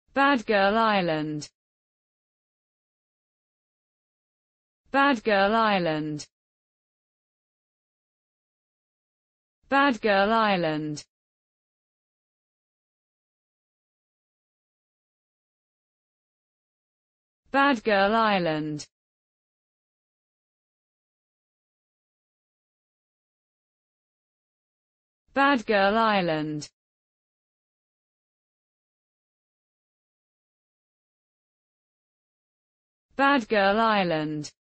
Bad Girl Island. Bad Girl Island. Bad Girl Island. Bad Girl Island. Bad Girl Island. Bad Girl Island.